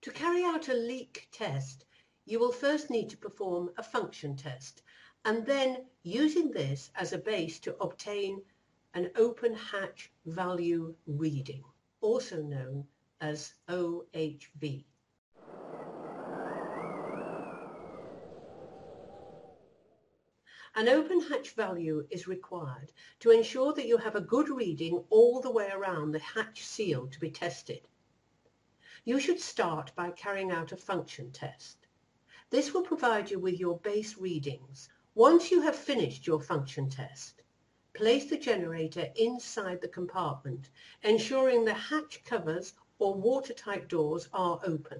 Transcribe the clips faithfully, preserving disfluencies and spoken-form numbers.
To carry out a leak test, you will first need to perform a function test, and then using this as a base to obtain an open hatch value reading, also known as O H V. An open hatch value is required to ensure that you have a good reading all the way around the hatch seal to be tested. You should start by carrying out a function test. This will provide you with your base readings. Once you have finished your function test, place the generator inside the compartment, ensuring the hatch covers or watertight doors are open.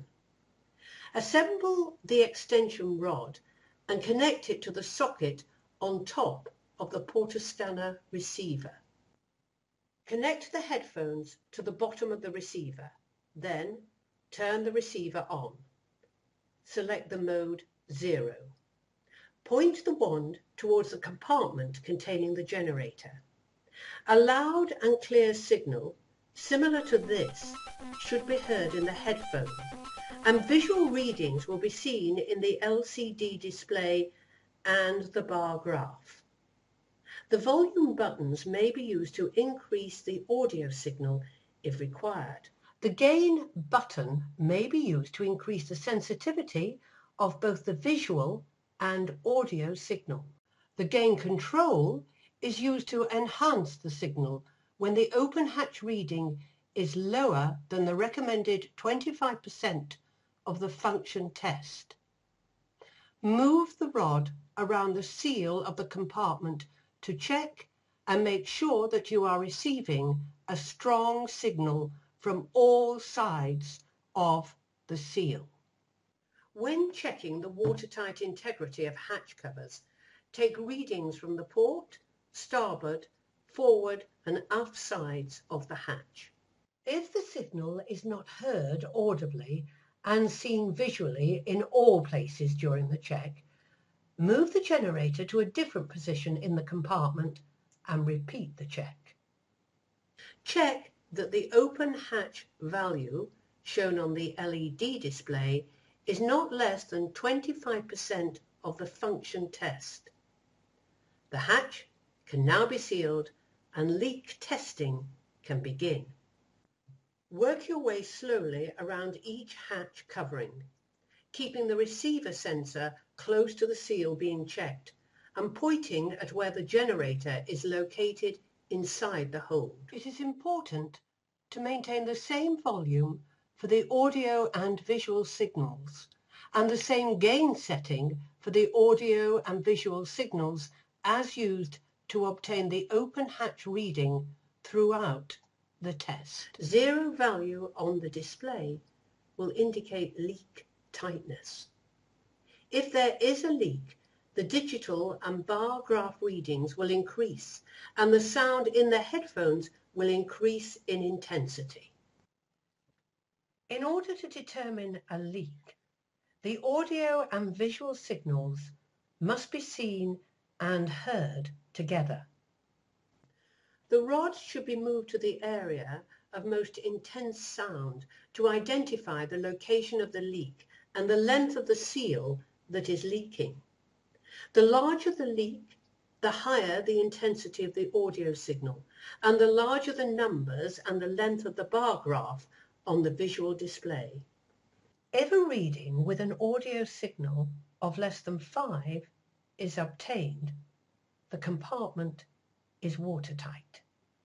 Assemble the extension rod and connect it to the socket on top of the Portascanner receiver. Connect the headphones to the bottom of the receiver, then turn the receiver on. Select the mode zero. Point the wand towards the compartment containing the generator. A loud and clear signal, similar to this, should be heard in the headphone, and visual readings will be seen in the L C D display and the bar graph. The volume buttons may be used to increase the audio signal if required. The gain button may be used to increase the sensitivity of both the visual and audio signal. The gain control is used to enhance the signal when the open hatch reading is lower than the recommended twenty-five percent of the function test. Move the rod around the seal of the compartment to check and make sure that you are receiving a strong signal from all sides of the seal. When checking the watertight integrity of hatch covers, take readings from the port, starboard, forward and aft sides of the hatch. If the signal is not heard audibly and seen visually in all places during the check, move the generator to a different position in the compartment and repeat the check. Check that the open hatch value shown on the L E D display is not less than twenty-five percent of the function test. The hatch can now be sealed and leak testing can begin. Work your way slowly around each hatch covering, keeping the receiver sensor close to the seal being checked and pointing at where the generator is located inside the hold. It is important to maintain the same volume for the audio and visual signals and the same gain setting for the audio and visual signals as used to obtain the open hatch reading throughout the test. Zero value on the display will indicate leak tightness. If there is a leak, the digital and bar graph readings will increase and the sound in the headphones will increase in intensity. In order to determine a leak, the audio and visual signals must be seen and heard together. The rod should be moved to the area of most intense sound to identify the location of the leak and the length of the seal that is leaking. The larger the leak, the higher the intensity of the audio signal, and the larger the numbers and the length of the bar graph on the visual display. If a reading with an audio signal of less than five is obtained, the compartment is watertight.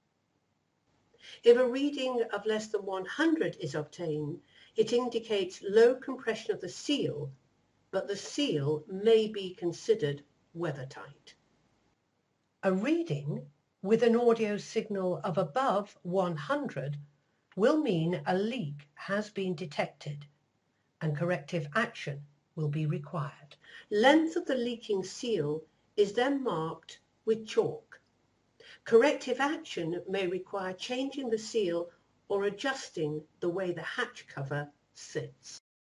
If a reading of less than one hundred is obtained, it indicates low compression of the seal, but the seal may be considered weathertight. A reading with an audio signal of above one hundred will mean a leak has been detected and corrective action will be required. Length of the leaking seal is then marked with chalk. Corrective action may require changing the seal or adjusting the way the hatch cover sits.